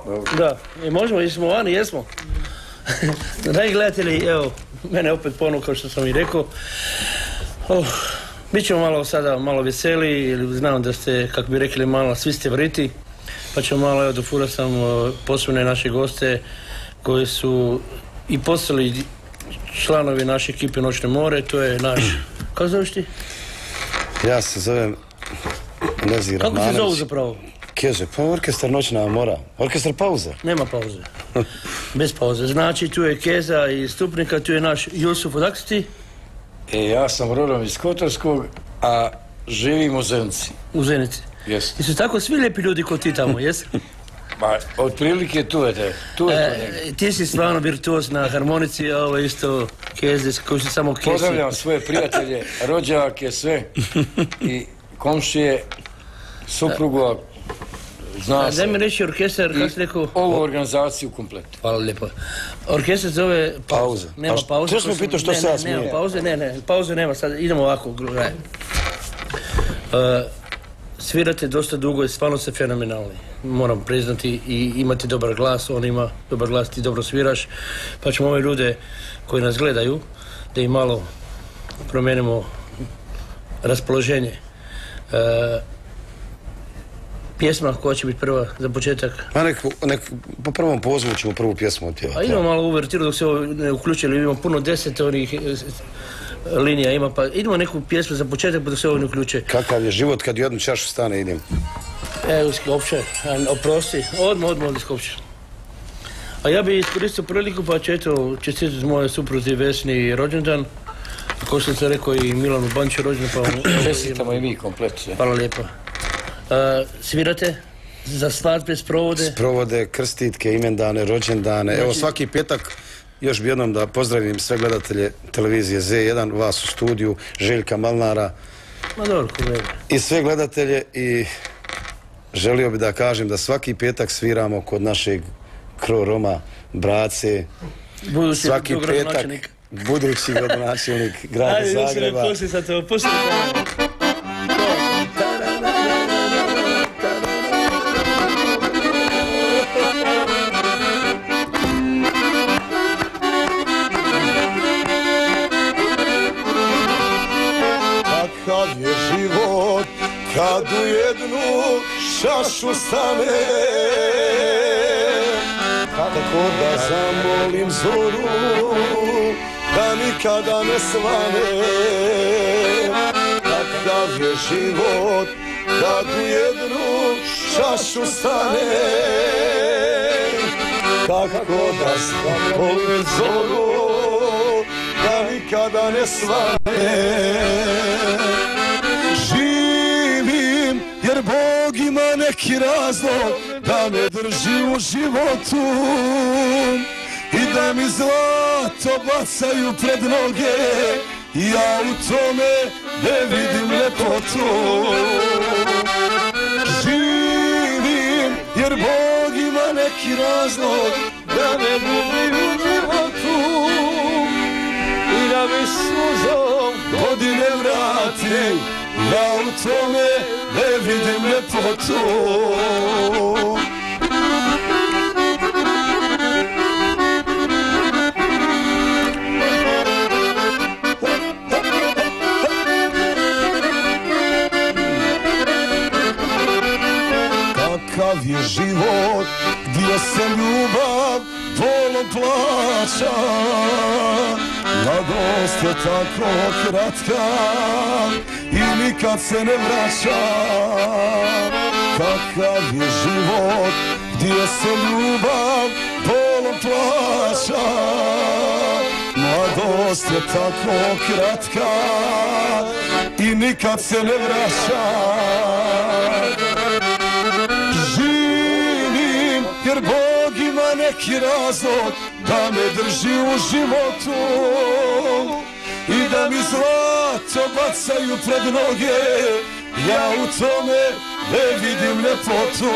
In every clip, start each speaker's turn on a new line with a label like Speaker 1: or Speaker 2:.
Speaker 1: Da, i možemo, jesmo vani, jesmo. Dragi gledatelji, evo, mene opet ponovno, kao što sam i rekao. Bit ćemo malo sada, malo veseli, jer znam da ste, kako bi rekli, malo, svi ste vriti. Pa ćemo malo, evo, dofura sam posebne naše goste, koji su i postali članovi naše ekipe Noćne more, to je naš... Kako zoveš ti?
Speaker 2: Ja se zovem Nezir Rahmanović.
Speaker 1: Kako se zovu zapravo?
Speaker 2: Kaže, pa orkestar Noćna mora. Orkestar pauza.
Speaker 1: Nema pauze. Bez pauze. Znači, tu je Keza iz Stupnika, tu je naš Jusuf, odakle si ti?
Speaker 3: Ja sam rodom iz Kotarskog, a živim u Zenici.
Speaker 1: U Zenici.
Speaker 3: Jes.
Speaker 1: I su tako svi lijepi ljudi kod ti tamo, jes?
Speaker 3: Pa, otprilike tu je to.
Speaker 1: Ti si stvarno virtuoz na harmonici, a ovo isto Keze, koji su samo Kesi.
Speaker 3: Pozdravljam svoje prijatelje, rođake, sve. I komšije, suprugu, zna se.
Speaker 1: Daj mi reći orkestar, kako si rekao?
Speaker 3: Ovu organizaciju komplet.
Speaker 1: Hvala lijepo. Orkestar zove pauza. Nema pauze.
Speaker 2: To smo pitao što se ja smije.
Speaker 1: Nema pauze, pauze nema, sad idemo ovako, gledaj. Svirate dosta dugo i stvarno ste fenomenalni. Moram priznati i imate dobar glas, on ima dobar glas, ti dobro sviraš. Pa ćemo ove ljude koji nas gledaju, da im malo promijenimo raspoloženje. Pjesma koja će biti prva za početak?
Speaker 2: Po prvom pozivu ćemo prvu pjesmu otpjevati.
Speaker 1: A idemo malo uvertiru dok se ovo ne uključili, imamo puno 10 onih linija ima, pa idemo neku pjesmu za početak pa dok se ovo ne uključe.
Speaker 2: Kakav je život kad jednu čašu stane idem?
Speaker 1: Evo iskopče, oprosti, odmah iskopče. A ja bih iskoristio priliku pa ću eto čestitati moje supruzi Vesni rođendan. Kao što sam rekao i Milanu Banču rođendan.
Speaker 3: Čestitamo i mi komplet.
Speaker 1: Hvala lijepa. Svirate za svadbe, sprovode?
Speaker 2: Sprovode, krstitke, imendane, rođendane. Evo svaki petak još bi jednom da pozdravim sve gledatelje televizije Z1, vas u studiju, Željka Malnara.
Speaker 1: Ma dobro, kolega.
Speaker 2: I sve gledatelje i želio bi da kažem da svaki petak sviramo kod našeg Kro Roma, Brace. Svaki petak budući gradonačelnik grada Zagreba.
Speaker 1: Ajde, poslije sad to, poslije to.
Speaker 4: Kad u jednu čašu stane, tako da zamolim zoru da nikada ne svane. Kakav je život kad u jednu čašu stane, tako da zamolim zoru da nikada ne svane. Jer Bog ima neki razlog da me drži u životu i da mi zlato bacaju pred noge, ja u tome ne vidim ljepotu. Živim jer Bog ima neki razlog da me drži u životu i da mi suzom godine vrati, ja u tome ne vidim ljepotu. Kakav je život gdje se ljubav bolom plaća, mladost je tako kratka i nikad se ne vraća. Kakav je život gdje se ljubav bolom plaća, mladost je tako kratka i nikad se ne vraća. Živim jer Bog ima neki razlog da me drži u životu i da mi zlato bacaju pred noge, ja u tome ne vidim ljepotu.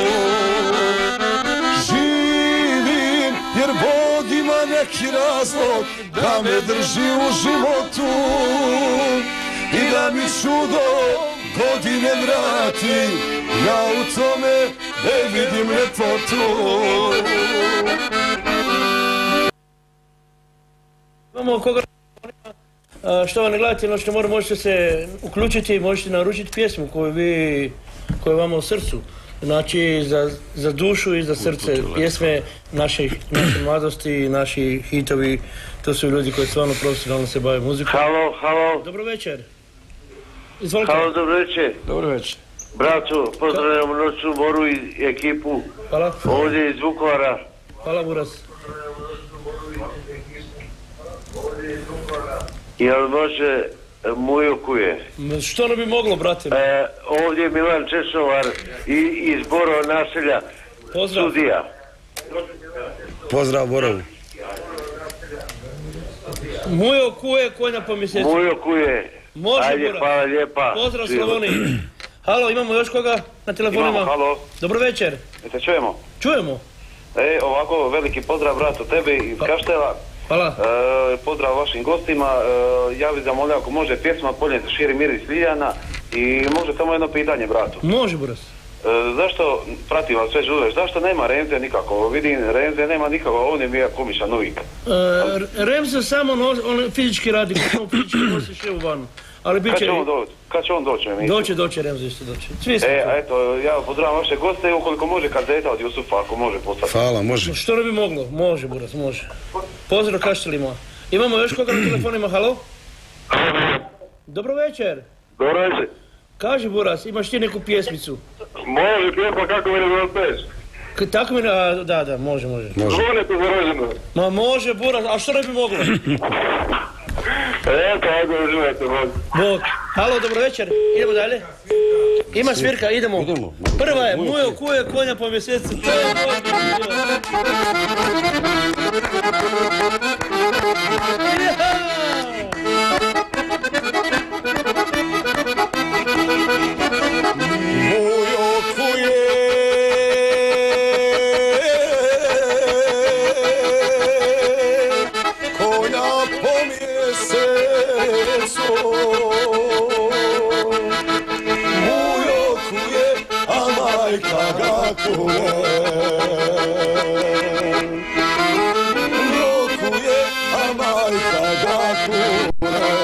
Speaker 4: Živim jer Bog ima neki razlog da me drži u životu i da mi čudo godine vrati, ja u tome ne vidim ljepotu.
Speaker 1: Imamo koga štovani gledatelji, noćne more, možete se uključiti, možete naručiti pjesmu koju vama u srcu. Znači za dušu i za srce, pjesme naše mladosti, naši hitovi, to su ljudi koji stvarno profesionalno se bave muzikom.
Speaker 5: Halo.
Speaker 1: Dobro večer. Izvolite.
Speaker 5: Halo, dobro večer.
Speaker 3: Dobro večer.
Speaker 5: Braćo, pozdravljamo noćnu moru i ekipu.
Speaker 1: Hvala.
Speaker 5: Ovdje iz Vukovara.
Speaker 1: Hvala, Buras.
Speaker 5: Jel može Mujo Kuje?
Speaker 1: Što ne bi moglo, brate?
Speaker 5: Ovdje je Milan Češovar iz Borova naselja.
Speaker 1: Pozdrav.
Speaker 5: Sudija.
Speaker 2: Pozdrav Borovu.
Speaker 1: Mujo Kuje, konja po mjesecu.
Speaker 5: Mujo Kuje.
Speaker 1: Može,
Speaker 5: ajde,
Speaker 1: Buras.
Speaker 5: hvala lijepa.
Speaker 1: Pozdrav Slavoniji. Halo, imamo još koga na telefonima?
Speaker 6: Imamo, halo.
Speaker 1: Dobro večer.
Speaker 6: Jeste čujemo?
Speaker 1: Čujemo.
Speaker 6: Ovako, veliki pozdrav bratu tebi iz Kaštela.
Speaker 1: Hvala.
Speaker 6: Pozdrav vašim gostima. Ja bih zamolio ako može pjesma Polje širi miris Liljana i može samo jedno pitanje bratu.
Speaker 1: Može, Buras.
Speaker 6: Zašto, pratim vas sve žuleš, zašto nema Remze nikako? Vidim, Remze nema nikako, on je mi komičan uvijek.
Speaker 1: Remze samo on fizički radi, samo fizički nosi še u vanu. Ali bit će...
Speaker 6: Kad će on doći?
Speaker 1: Doće Remze isto doći. Svi smo
Speaker 6: eto, ja pozdravim vaše goste, ukoliko može kazeta od Jusufa, ako može poslati.
Speaker 2: Hvala, može.
Speaker 1: Što ne bi moglo? Može, Buras, može. Pozdrav Kaštelima. Imamo još koga na telefonima, halo? Dobro večer.
Speaker 5: Dobro večer.
Speaker 1: Kaži, Buras, imaš ti neku pjesmicu?
Speaker 5: Može pjesma kako mi ne peš.
Speaker 1: Tako mi da, može.
Speaker 5: Zvonite za rođendan.
Speaker 1: Ma može, Buras, a što ne bi moglo?
Speaker 5: Eto, ajde uživajte,
Speaker 1: Bog. Halo, dobro večer, idemo dalje. Ima svirka, idemo. Prva je Mujo Kuje, konja po mjesecu. To je
Speaker 4: Mujo Kuje, konja po mjesecu. Mujo Kuje, a majka ga kuje. Mujo Kuje, a majka ga kuje.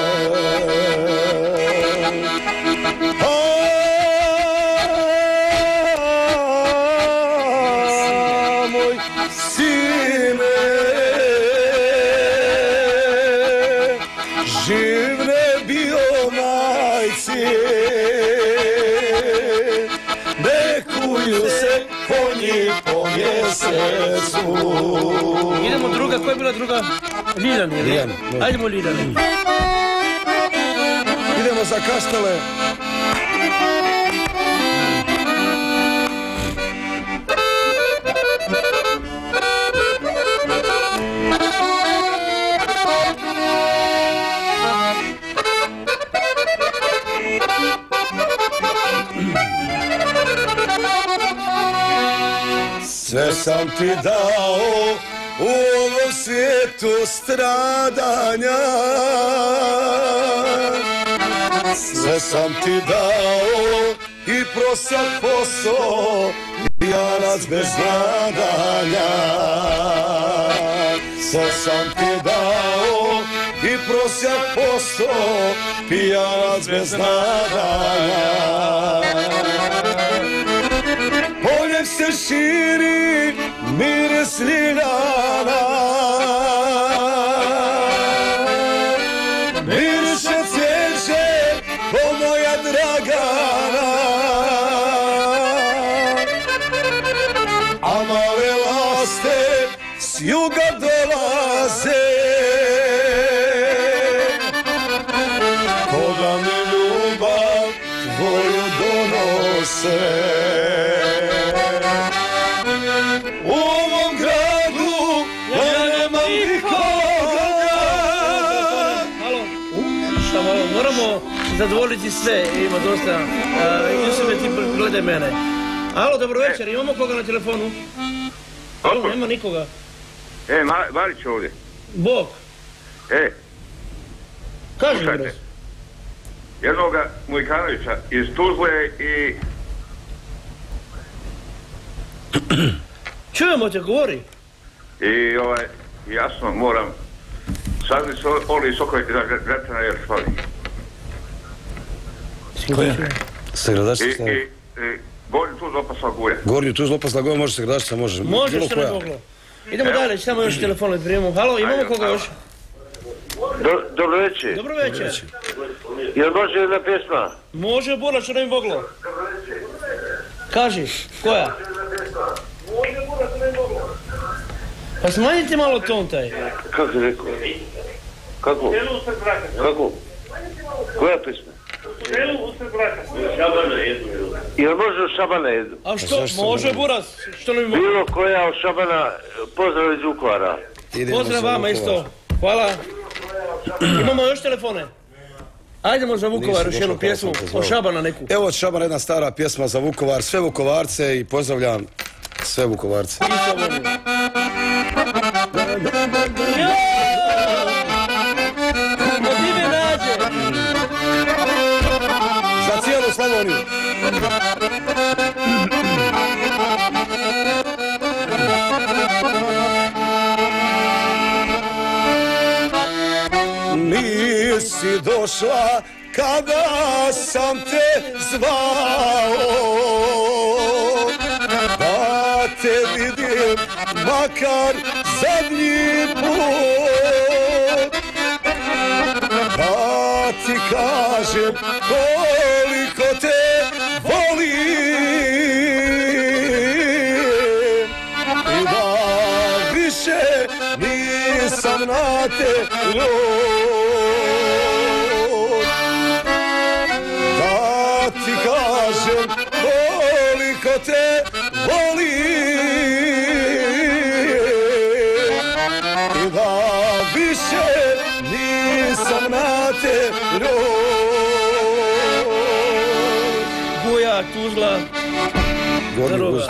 Speaker 1: Idemo druga, koja je bila druga? Liljan, je li?
Speaker 2: Liljan.
Speaker 1: Ajdemo Liljan.
Speaker 2: Idemo za Kaštele.
Speaker 4: Sve sam ti dao u ovom svijetu stradanja. Sve sam ti dao i prosjak posao, pijanac bez nadanja. Sve sam ti dao i prosjak posao, pijanac bez nadanja. Poljem se širi miris Liljana, miriše cvijeće ko moja Dragana, a male laste s juga dolaze, koga mi ljubav tvoju donose. U ovom gradu ja nemam nikoga.
Speaker 1: Halo, moramo zadovoljiti sve, ima dosta. Jusufe, ti gledaj mene. Halo, dobro večer, imamo koga na telefonu? Halo, nema nikoga.
Speaker 5: Marić ovdje.
Speaker 1: Bog. Kaži mi raz.
Speaker 5: Jednoga Mujkanovića iz Tuzle i
Speaker 1: Čujemo te, govori.
Speaker 7: I jasno moram sazni Oli Soković za Gretana jer fali.
Speaker 2: Koja? Segradačica.
Speaker 7: I Gornju Tuzlu opasla Guja.
Speaker 2: Gornju Tuzlu opasla Guja, može Segradačica, može.
Speaker 1: Može što ne moglo. Idemo dalje, samo još telefon prijemu. Halo, imamo koga još?
Speaker 5: Dobro večer.
Speaker 1: Dobro večer.
Speaker 5: Jel može jedna pjesma?
Speaker 1: Može, Bura, što ne bi moglo. Kaži, koja? Pa smanjite malo ton taj.
Speaker 5: Kako je rekao? Kako? Koja pjesma? Jel može u Šabana jedu?
Speaker 1: A što? Može, Buras, što ne bi moglo?
Speaker 5: Bilo koja od Šabana, pozdrav iz Vukovara.
Speaker 1: Pozdrav vama isto. Hvala. Imamo još telefone. Ajdemo za Vukovar još jednu pjesmu, od Šabana neku.
Speaker 2: Evo od Šabana jedna stara pjesma za Vukovar, sve Vukovarce i pozdravljam sve Vukovarce.
Speaker 1: Isto volim. Od ime nađe.
Speaker 2: Za cijelu Slavoniju. Nisi došla kada sam te zvao, da te vidim makar zadnji put, da ti kažem koliko te volim i da više nisam na te ljud. Da ti kažem koliko te volim i da više nisam na te ljud.
Speaker 1: Guja, Tuzla, Zaroga.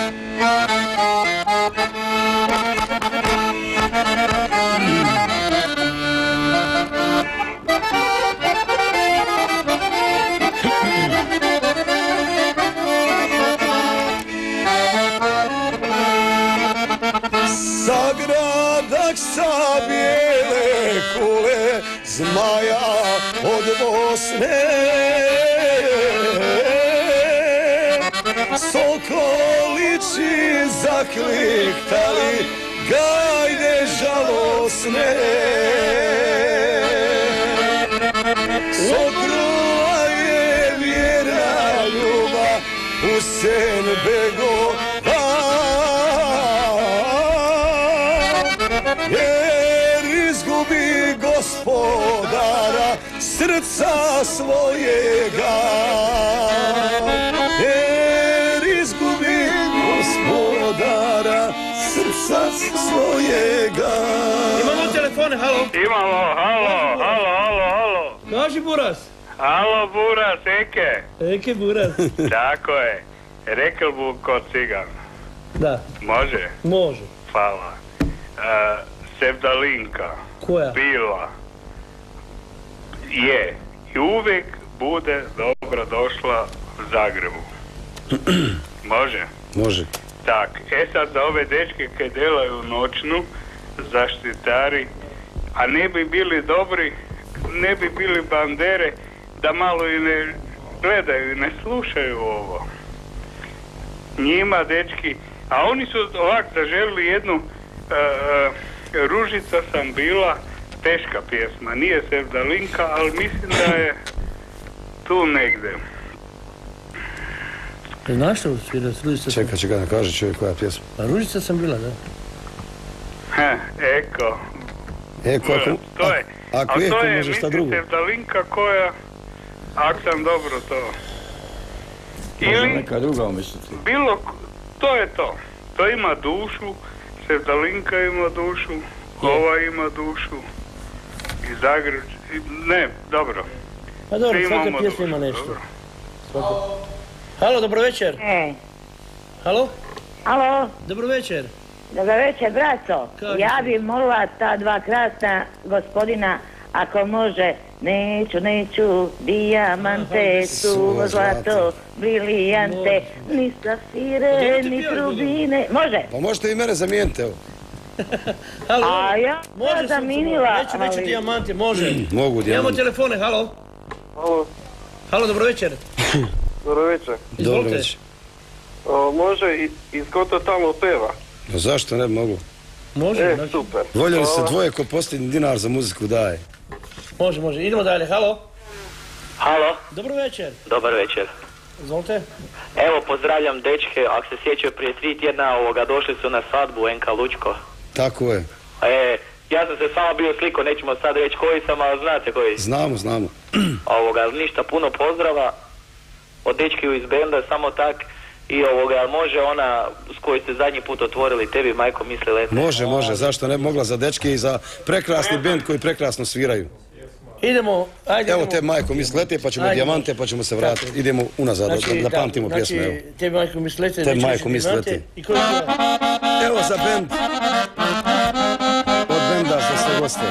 Speaker 4: Sagradak sa bijele kule, zmaja od Bosne, sokolići zakliktali, gajde žalosne. Sokrova je vjera ljubav, Husen begova, jer izgubi gospodara srca svojega, jer izgubi gospodara srca svojega.
Speaker 1: Imamo telefone, halo.
Speaker 7: Imamo, halo.
Speaker 1: Kaži, Buras.
Speaker 7: Halo, Buras, Eke.
Speaker 1: Eke, Buras.
Speaker 7: Tako je. Rekel bu kod cigan.
Speaker 1: Da.
Speaker 7: Može?
Speaker 1: Može.
Speaker 7: Hvala. Sevdalinka.
Speaker 1: Koja?
Speaker 7: Bila. Je. I uvijek bude dobro došla u Zagrebu. Može?
Speaker 2: Može.
Speaker 7: Tak. Sad za ove dečke koje delaju noćnu, zaštitari, a ne bi bili dobri, ne bi bili bandere, da malo i ne gledaju i ne slušaju ovo. Njima, dečki, a oni su ovak zaželili jednu Ružica sam bila, teška pjesma, nije Sevdalinka, ali mislim da je tu negdje.
Speaker 1: Znaš što svira Ružica?
Speaker 2: Čekaj, da kaže čovjek koja pjesma.
Speaker 1: A Ružica sam bila, da.
Speaker 7: Eko.
Speaker 2: To je. Ako je,
Speaker 7: to je,
Speaker 2: može šta drugo.
Speaker 7: Sevdalinka koja, ako sam dobro to.
Speaker 3: Ili neka druga umisliti.
Speaker 7: Bilo, to je to. To ima dušu, Sevdalinka ima dušu, ova ima dušu, i Zagreb, ne, dobro.
Speaker 1: Pa dobro, svaka pjesma ima nešto. Halo, dobro večer. Halo?
Speaker 8: Halo?
Speaker 1: Dobro večer.
Speaker 8: Dobro večer, braco. Ja bi molila ta dva krasna gospodina ako može, neću, dijamante, suvo zlato, brilijante, ni safire, ni trubine. Može?
Speaker 2: Pa možete i mene zamijeniti, evo.
Speaker 8: A ja zamijenila.
Speaker 1: Neću dijamante, može.
Speaker 2: Mogu dijamante.
Speaker 1: Imamo telefone, halo. Halo, dobro večer.
Speaker 9: Dobro večer.
Speaker 2: Dobro večer.
Speaker 9: Može iz ko to tamo peva?
Speaker 2: No zašto ne mogu?
Speaker 1: Može.
Speaker 9: Super.
Speaker 2: Voljeli se dvoje ko posljednji dinar za muziku daje.
Speaker 1: Može. Idemo dalje, halo.
Speaker 10: Halo.
Speaker 1: Dobro večer.
Speaker 10: Dobar večer.
Speaker 1: Izvolite.
Speaker 10: Evo, pozdravljam dečke, ako se sjećaju prije 3 tjedna došli su na svadbu NK Lučko.
Speaker 2: Tako je.
Speaker 10: Ja sam se samo bio sliko, nećemo sad reći koji sam, ali znate koji.
Speaker 2: Znamo.
Speaker 10: Ništa, puno pozdrava od dečkiju iz benda, samo tak. I može ona s kojoj ste zadnji put otvorili, tebi majko misli lete.
Speaker 2: Može, zašto ne bi mogla za dečke i za prekrasni bend koji prekrasno sviraju.
Speaker 1: Idemo, ajde.
Speaker 2: Evo te majko misli lete, pa ćemo dijamante, pa ćemo se vratiti. Idemo unazad, da pamtimo pjesme, evo.
Speaker 1: Te majko misli lete,
Speaker 2: te majko misli lete. Evo za bend. Od benda za sve goste.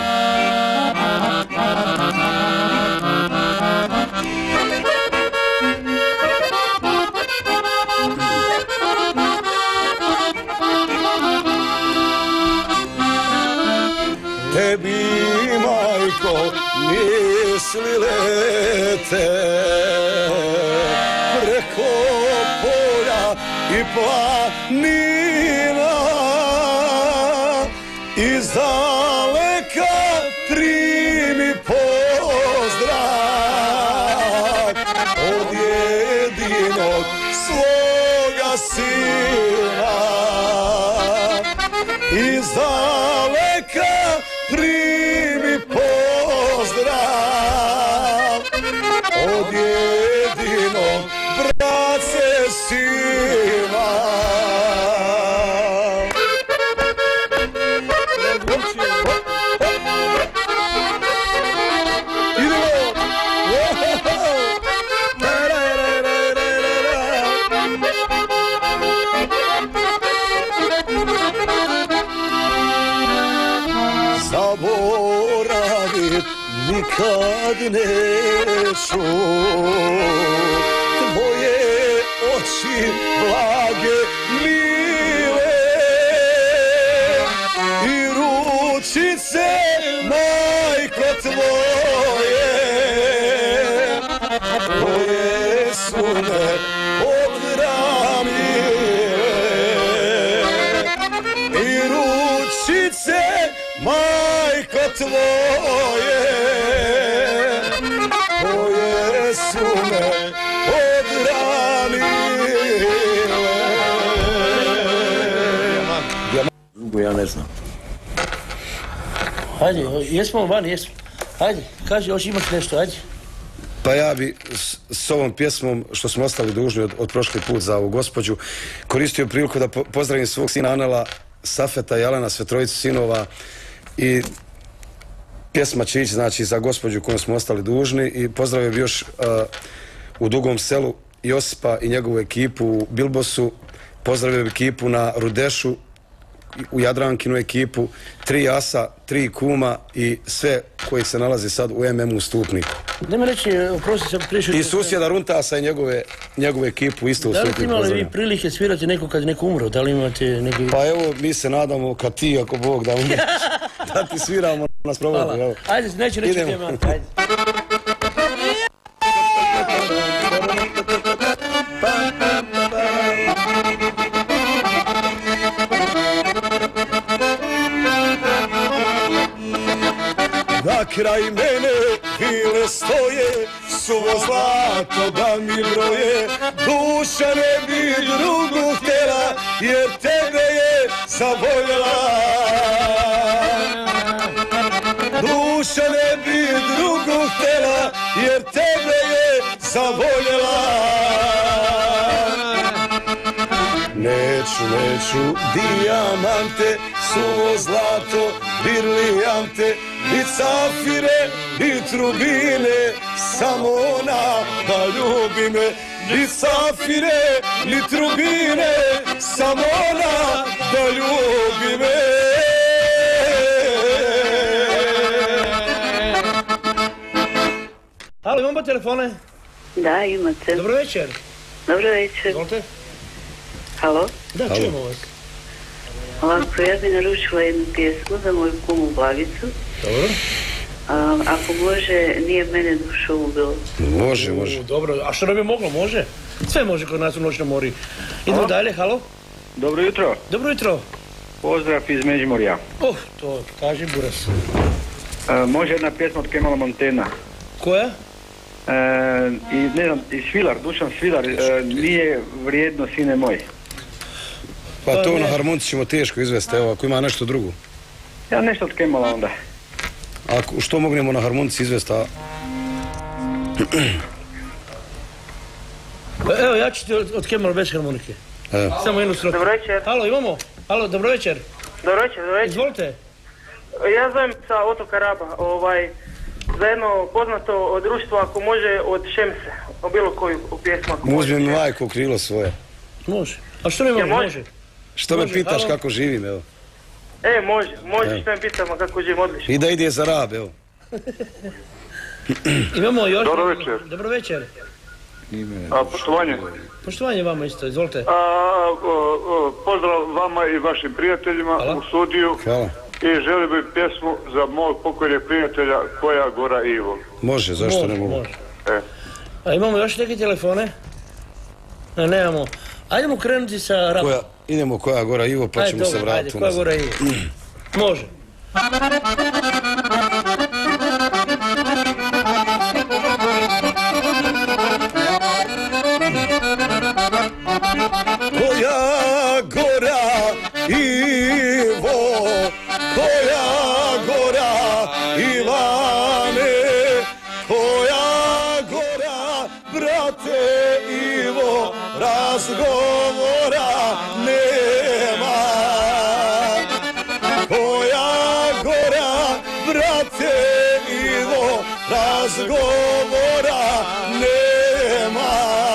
Speaker 4: Tebi, majko, misli lete preko polja i planina, iz daleka primi pozdrav od jedinog svoga sina. Iz daleka primi pozdrav od jedinog brace sina. Zaboravit nikad neću tvoje oči blage mile i ručice majko tvoje koje su me odramile i ručice majko tvoje koje su me odranile.
Speaker 3: Drugo ja ne znam.
Speaker 1: Hajde, jesmo van, jesmo. Hajde, kaži, hoće imaš nešto, hajde.
Speaker 2: Pa ja bi s ovom pjesmom, što smo ostali dužni od prošli put za ovu gospođu, koristio priliku da pozdravim svog sina Anela, Safeta i Alena, sve trojicu sinova, i pjesma će ići, znači, za gospođu kojom smo ostali dužni, i pozdravio bi još u Dugom Selu Josipa i njegovu ekipu u Bilbosu, pozdravio bi ekipu na Rudešu, u Jadrankinu ekipu, 3 asa, 3 kuma i sve koji se nalazi sad u MM-u Stupnik.
Speaker 1: Nema reći, oprosti se prišao...
Speaker 2: I susjeda Runtasa i njegovu ekipu isto u Stupniku.
Speaker 1: Da li imali vi prilike svirati neko kad neko umro? Da li imate neki...
Speaker 2: Pa evo, mi se nadamo kad ti, ako Bog da umreš, da ti sviramo na sprovodu.
Speaker 1: Ajde, neću reći tema. Ajde.
Speaker 4: Na kraj mene vile stoje, suvo zlato da mi broje, duša ne bi drugu htjela, jer tebe je zavoljela. Duša ne bi drugu htjela, jer tebe je zavoljela. Neću dijamante, suvo zlato, brilijante, i safire i trubine, samo ona da ljubi me. I safire i trubine, samo ona da ljubi me.
Speaker 1: Halo, imamo telefone?
Speaker 11: Da, imate.
Speaker 1: Dobro večer.
Speaker 11: Dobro večer.
Speaker 1: Izvolite.
Speaker 11: Halo?
Speaker 1: Da, čujemo vas.
Speaker 11: Ovako, ja bi naručila jednu pjesmu za moju kumu Blagicu.
Speaker 1: Dobro.
Speaker 11: Ako može, nije mene dušo ubilo.
Speaker 2: Može.
Speaker 1: Dobro, a što ne bi moglo, može? Sve može kod nas u Noćnom mori. Idemo dalje, halo?
Speaker 12: Dobro jutro.
Speaker 1: Dobro jutro.
Speaker 12: Pozdrav iz Međimurja.
Speaker 1: To kaži Buras.
Speaker 12: Može jedna pjesma od Kemala Montana.
Speaker 1: Koja?
Speaker 12: I ne znam, i Svilar, Dušan Svilar, nije vrijedno sine moj.
Speaker 2: Pa to na harmonici ćemo teško izvesti, evo, ako ima nešto drugo.
Speaker 12: Ja nešto od Kemala onda.
Speaker 2: Ako što mognemo na harmonici izvesti, a...
Speaker 1: Evo, ja ću ti od Kemala bez harmonike. Samo jednu strofu.
Speaker 13: Dobro večer.
Speaker 1: Halo, imamo? Halo, dobro večer.
Speaker 13: Dobro večer.
Speaker 1: Izvolite.
Speaker 13: Ja zovem sa otoka Raba, za jedno poznato društvo, ako može, od Šemse, o bilo koju pjesmu.
Speaker 2: Uzmi mi majku u krilo svoje.
Speaker 1: Može. A što ne može?
Speaker 2: Što me pitaš kako živim, evo?
Speaker 13: Može, što me pitamo kako živim, odlično.
Speaker 2: I da ide za Rab, evo.
Speaker 1: Imamo još...
Speaker 6: Dobro večer.
Speaker 1: Dobro večer.
Speaker 6: Poštovanje.
Speaker 1: Poštovanje vama isto, izvolite.
Speaker 6: Pozdrav vama i vašim prijateljima u studiju.
Speaker 2: Hvala.
Speaker 6: I želio bih pjesmu za mog pokojnog prijatelja Koja Gora Ivo.
Speaker 2: Može, zašto ne mogu?
Speaker 1: A imamo još neke telefone? Nemamo. Ajdemo krenuti sa Rabom.
Speaker 2: Idemo Koja Gora Ivo, pa ćemo se vratiti.
Speaker 1: Koja Gora Ivo. Može.
Speaker 4: Koja Gora Ivo, koja Gora Ivane, koja Gora brate Ivo, razgovora nema. Koja Gora brate Ivo, razgovora nema.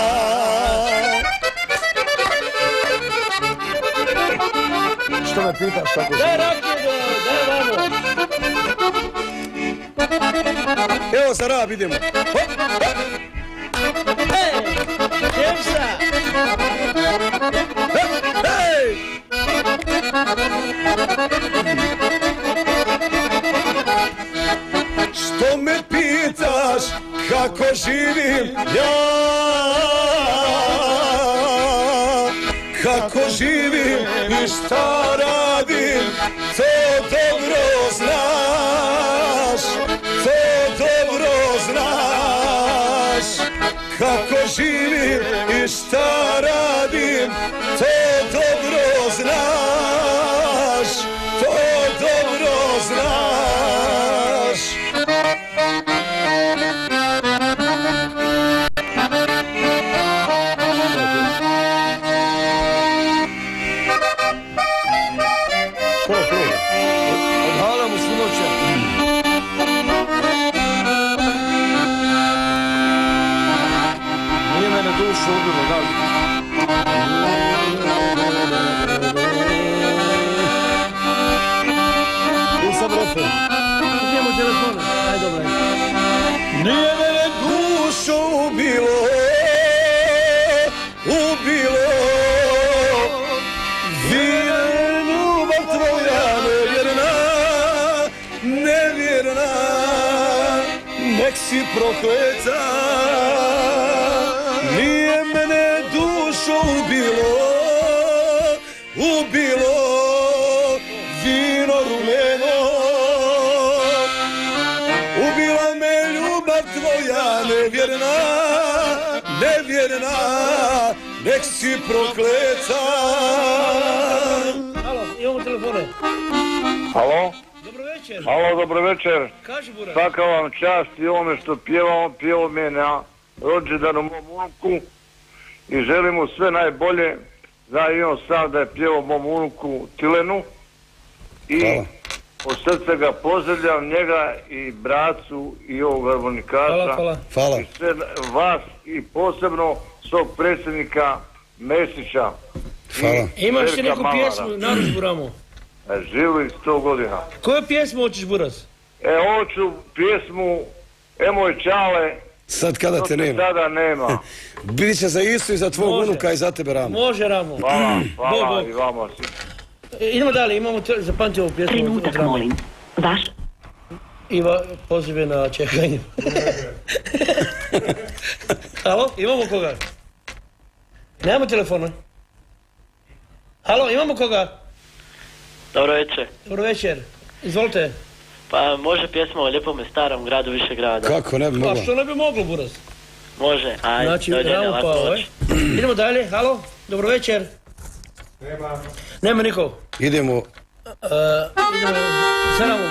Speaker 4: Što me pitaš kako živim?
Speaker 1: Daj rakiju, daj vamo.
Speaker 4: Evo za Rab idemo.
Speaker 1: Šemsa!
Speaker 4: Hej! Što me pitaš kako živim ja? Kako živim i šta radim, to dobro znaš, to dobro znaš. Kako živim i šta radim, to dobro znaš, to dobro znaš. Nije mene dušo ubilo, ubilo. Ljubav tvoja nevjerna, nevjerna, nek si prokleta. Nije mene dušo ubilo, ubilo. Vino rumeno, ubila me ljubav tvoja nevjerna, nevjerna, nek si prokleta.
Speaker 1: Halo, imamo telefone.
Speaker 6: Halo?
Speaker 1: Dobro večer.
Speaker 6: Halo, dobro večer.
Speaker 1: Kaži Buras.
Speaker 6: Svaka vam čast i ovome što pjevao me na rođendanu mom unuku i želim mu sve najbolje. Zna i on sam da je pjevao mom unuku Tilenu i od srca ga pozdravljam njega i bracu i ovog harmonikaša.
Speaker 2: Hvala.
Speaker 6: I sve vas i posebno svog predsjednika Mesića.
Speaker 2: Hvala.
Speaker 1: Imaš ti neku pjesmu, narudžbu Ramo?
Speaker 6: Živili 100 godina.
Speaker 1: Koju pjesmu hoćeš, Buras?
Speaker 6: Hoću pjesmu Moj Čale
Speaker 2: Sad kada te nema?
Speaker 6: Sada nema.
Speaker 2: Bit će za istu i za tvog unuka i za tebe, Ramo.
Speaker 1: Može, Ramo.
Speaker 6: Hvala i vama svi.
Speaker 1: Idemo dalje, imamo zapamtiti ovu pjesmu.
Speaker 14: Trenutak, molim. Vaš?
Speaker 1: Iva pozive na čekanje. Halo, imamo koga? Nemamo telefona. Halo, imamo koga?
Speaker 15: Dobro večer.
Speaker 1: Dobro večer. Izvolite.
Speaker 15: Pa može pjesma o lijepome starom gradu Višegrada.
Speaker 2: Kako ne bi mogla?
Speaker 1: A što ne bi moglo, Buraz?
Speaker 15: Može, ajde.
Speaker 1: Znači, Ramo pao, idemo dalje, halo, dobro večer. Nema niko.
Speaker 2: Idemo
Speaker 1: sa Ramom.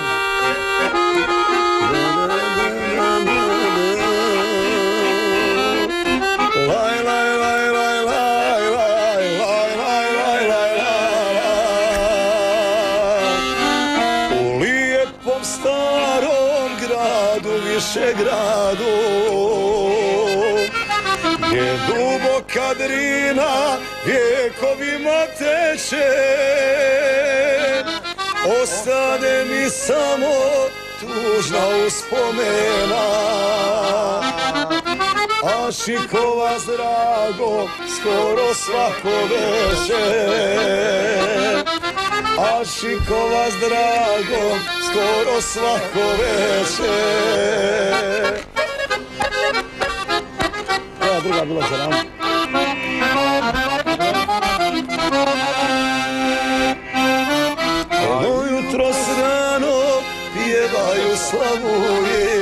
Speaker 4: U lijepom starom gradu Višegradu, gdje duboka Drina vjekovima teče, ostane mi samo tužna uspomena. A šikova s drago skoro svako večer, a šikova s drago skoro svako večer.
Speaker 2: Koja druga bila za Ramu?
Speaker 4: Jutro s rano pjevaju slavuje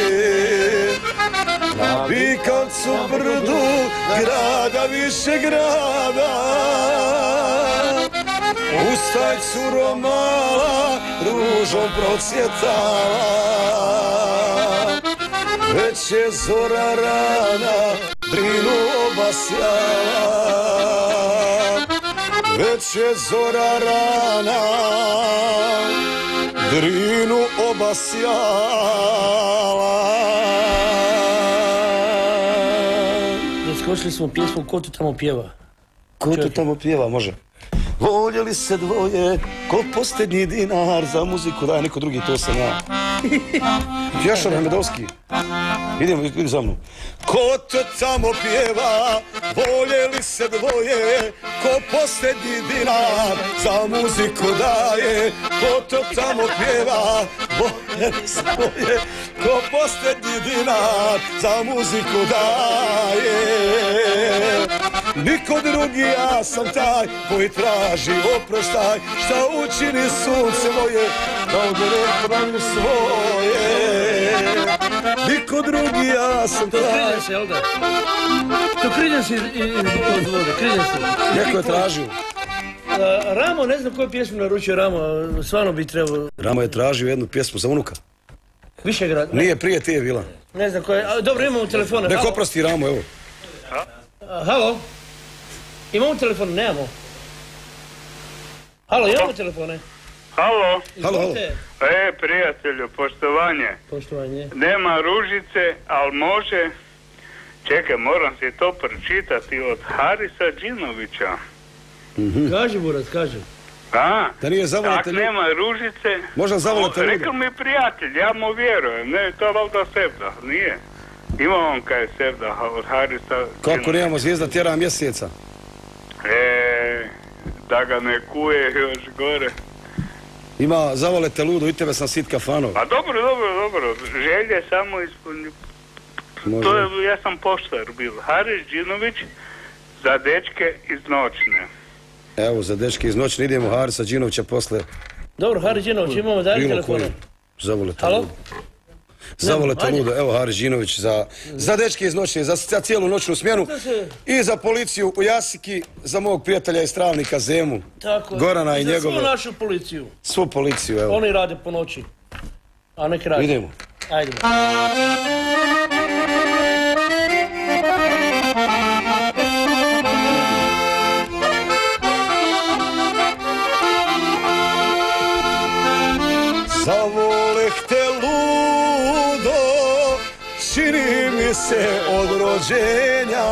Speaker 4: na Bikavcu brdu grada Višegrada. Ustaj curo mala, ružom procvjetala, već je zora rana Drinu obasjala, već je zora rana Drinu obasjala.
Speaker 1: Skočili smo pjesmu Ko tu tamo pjeva.
Speaker 2: Ko tu tamo pjeva, može. Voljeli se dvoje, ko posljednji dinar, za muziku daje neko drugi, to sam ja. Jašar Hamedovski. Idem za mnom.
Speaker 4: Ko to tamo pjeva, voljeli se dvoje, ko posljednji dinar za muziku daje. Ko to tamo pjeva, voljeli se dvoje, ko posljednji dinar za muziku daje. Niko drugi, ja sam taj koji traži oproštaj, šta učini sunce moje, kao da ne pravim svoje. Niko drugi, ja sam taj.
Speaker 1: To krilje se, jel da? To krilje se iz vode, krilje se.
Speaker 2: Neko je tražio.
Speaker 1: Ramo, ne znam koju pjesmu naručio Ramo, stvarno bi trebao.
Speaker 2: Ramo je tražio jednu pjesmu za unuka.
Speaker 1: Višegrad.
Speaker 2: Nije, prije ti je bila.
Speaker 1: Ne znam koja je, dobro, imamo telefone.
Speaker 2: Neko oprosti Ramo, evo.
Speaker 1: Halo? Imamo telefon, nemamo. Halo, imamo telefone.
Speaker 7: Halo?
Speaker 2: Halo.
Speaker 7: Prijatelju, poštovanje.
Speaker 1: Poštovanje.
Speaker 7: Nema Ružice, ali može. Čekaj, moram si to pročitati od Harisa Đinovića.
Speaker 1: Kaži, Buraz, kaži.
Speaker 2: Da nije zavolite
Speaker 7: tak nema Ružice.
Speaker 2: Možda zavolite ljude.
Speaker 7: Rekao mi prijatelj, ja mu vjerujem. Ne, to je valjda Sevda, nije. Ima on kaj je Sevda od Harisa.
Speaker 2: Kako nemamo Zvijezda tjera mjeseca?
Speaker 7: Da ga ne kuje još gore.
Speaker 2: Ima zavolite ludo, i tebe sam sit kafanov.
Speaker 7: A dobro. Želje samo ispunju. To je, ja sam poštar bil. Haris Đinović za dečke iz Noćne.
Speaker 2: Evo, za dečke iz Noćne idemo Harisa Đinovića posle.
Speaker 1: Dobro, Haris Đinović, imamo dalje telefona.
Speaker 2: Zavolite ludo. Zavolite ludo, evo Haris Đinović za dečke iz Noćne, za cijelu noćnu smjenu i za policiju u Jasiki, za mog prijatelja i stravnika Zemu, Gorana i njegove.
Speaker 1: Za svu našu policiju.
Speaker 2: Svu policiju, evo.
Speaker 1: Oni rade po noći, a neki rade.
Speaker 2: Idemo.
Speaker 1: Ajdemo.
Speaker 4: Zavoleh te ludo, čini mi se od rođenja,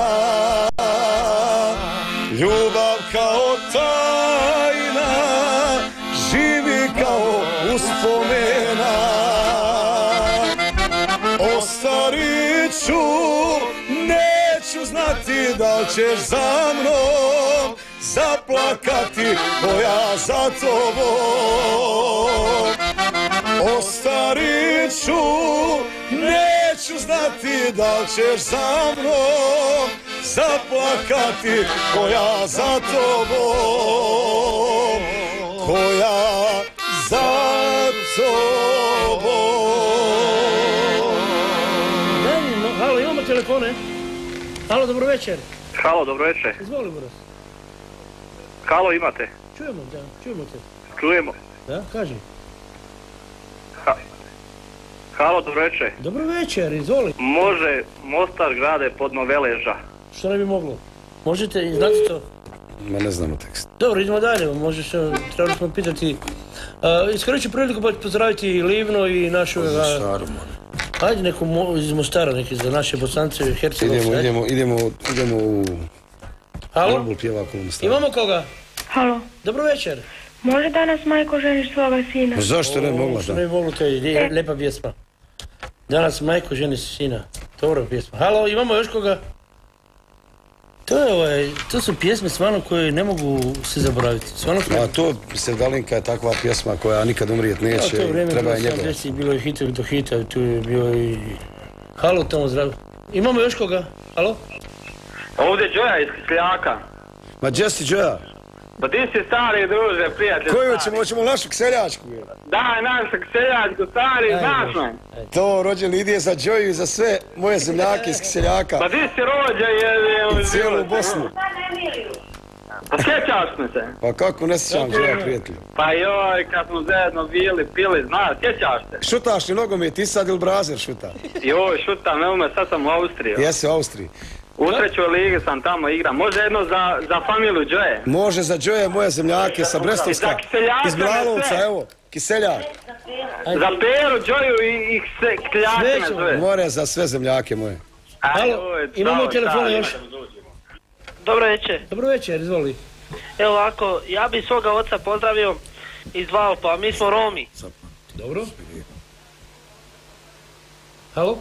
Speaker 4: ljubav kao tajna, živi kao uspomena. Ostarit ću ćeš za mnom zaplakati, moja za tobom. Ostarit ću, neću znati da li ćeš za mnom zaplakati, koja za tobom, koja za tobom.
Speaker 1: Halo, imamo telefone? Halo, dobro večer.
Speaker 9: Halo, dobro večer.
Speaker 1: Izvolimo nas.
Speaker 9: Halo, imate?
Speaker 1: Čujemo, da, čujemo te.
Speaker 9: Čujemo.
Speaker 1: Da, kaži.
Speaker 9: Halo, dobro večer.
Speaker 1: Dobro večer, izvoli.
Speaker 9: Može Mostar grade pod Noveleža.
Speaker 1: Što ne bi moglo? Možete, znate to?
Speaker 2: Ma ne znamo tekst.
Speaker 1: Dobro, idemo dalje, možeš, trebali smo pitati. Iskoristit ću priliku pa pozdraviti i Livno i našu... Ajde neku iz Mostara, neki za naše Bosance i Hercegovce.
Speaker 2: Idemo u...
Speaker 1: Halo?
Speaker 2: Mostara.
Speaker 1: Imamo koga?
Speaker 14: Halo.
Speaker 1: Dobro večer.
Speaker 14: Može danas majko ženiš svoga sina?
Speaker 2: Zašto ne mogla?
Speaker 1: Što ne mogla, to je lijepa pjesma. Danas majko ženi sina. Dobra pjesma. Halo, imamo još koga? To su pjesme stvarno koje ne mogu se zaboraviti.
Speaker 2: A to Sevdalinka je takva pjesma koja nikad umrijet neće.
Speaker 1: To vrijeme
Speaker 2: treba je njegova.
Speaker 1: Bilo je hita do hita, tu je bio i... Halo, tamo zdravo. Imamo još koga? Halo?
Speaker 9: Ovdje Đoja iz Kisljaka.
Speaker 2: Ma gdje si Đoja?
Speaker 9: Pa ti si stari druže, prijatelj.
Speaker 2: Koju hoćemo našu seljačku?
Speaker 9: Daj našu seljačku, stari, znaš me.
Speaker 2: To rođen ide za Đoju i za sve moje zemljake iz Seljaka.
Speaker 9: Pa ti si rođen
Speaker 2: i cijelu Bosnu.
Speaker 9: Pa sjećaš me se?
Speaker 2: Pa kako ne sjećam Đoja, prijatelju?
Speaker 9: Pa joj, kad smo zajedno bili, pili, znaš, sjećaš se?
Speaker 2: Šutaš li nogomet, ti sad ili Brazer šuta?
Speaker 9: Joj, šutam, sad sam u Austriji.
Speaker 2: Jesi u Austriji.
Speaker 9: U trećoj ligi sam tamo igram. Može jedno za familiju Đoje?
Speaker 2: Može za Đoje, moje zemljake sa Brestovska. Iz Milalovca, evo, Kiseljak.
Speaker 9: Za Peru, Đoju i Kiseljake me zove.
Speaker 2: More za sve zemljake moje.
Speaker 1: Halo, imamo telefon još.
Speaker 15: Dobro večer.
Speaker 1: Dobro večer, izvoli.
Speaker 15: Evo ovako, ja bi svoga oca pozdravio iz Valpova, mi smo Romi.
Speaker 1: Dobro. Halo?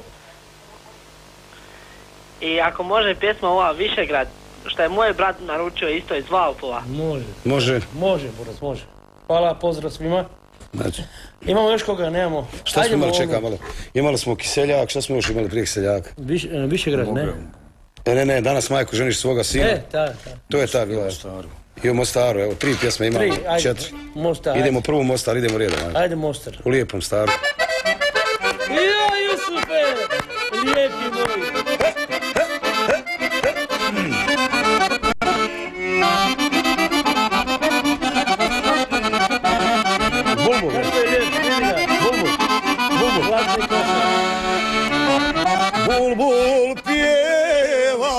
Speaker 15: I ako može pjesma ova Višegrad, što je moj brat naručio isto iz Valpova.
Speaker 2: Može.
Speaker 1: Može, Boras, može. Hvala, pozdrav svima.
Speaker 2: Znači.
Speaker 1: Imamo još koga, nemamo.
Speaker 2: Šta smo imali, čekaj malo. Imali smo Kiseljak, šta smo još imali prije Kiseljaka?
Speaker 1: Višegrad, ne?
Speaker 2: Ne, danas majko ženiš svoga sina.
Speaker 1: Da.
Speaker 2: To je ta bila. I u Mostaru, evo, 3 pjesme imamo, 4.
Speaker 1: Mostar.
Speaker 2: Idemo prvo Mostar, idemo redom.
Speaker 1: Ajde Mostar.
Speaker 2: U lijepom Staru.
Speaker 1: Ja, Jusufe! Lijepi moji.
Speaker 4: Bulbul pjeva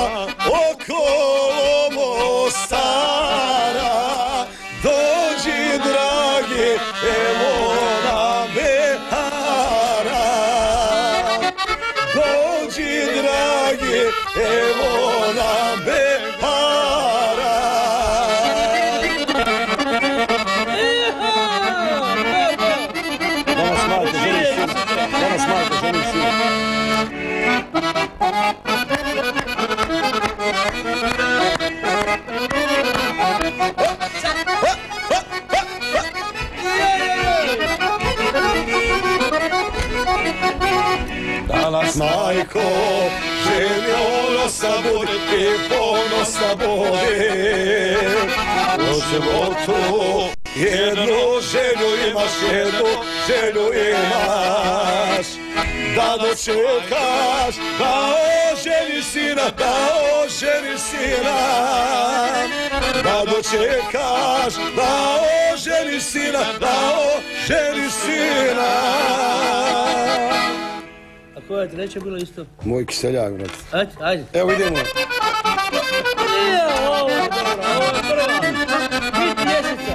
Speaker 4: okolo Mostara, dođi dragi, evo nam behara. Dođi dragi, evo nam behara. Danas majko ženi sina. Danas majko željela budi i ponosna budi. U životu jednu želju imaš, da dočekaš, da oženiš sina, da dočekaš, da oženiš sina,
Speaker 1: A koja je treća bila isto?
Speaker 2: Moj Kiseljak, brat.
Speaker 1: Ajde.
Speaker 2: Evo idemo.
Speaker 1: Ovo je prva. Hit mjeseca.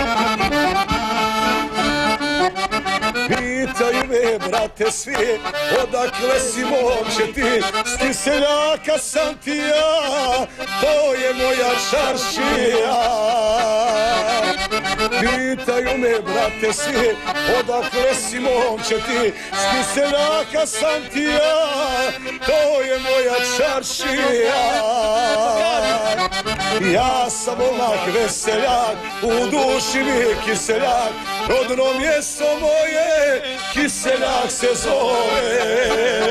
Speaker 4: Pitaju me, brate, svi, odakle si momče ti, s Kiseljaka sam ti ja, to je moja čaršija. pitaju me brate svi, odakle si momče ti, s Kiseljaka sam ti ja, to je moja čaršija. Ja sam momak veseljak, u duši mi Kiseljak, rodno mjesto moje, Kiseljak se zove.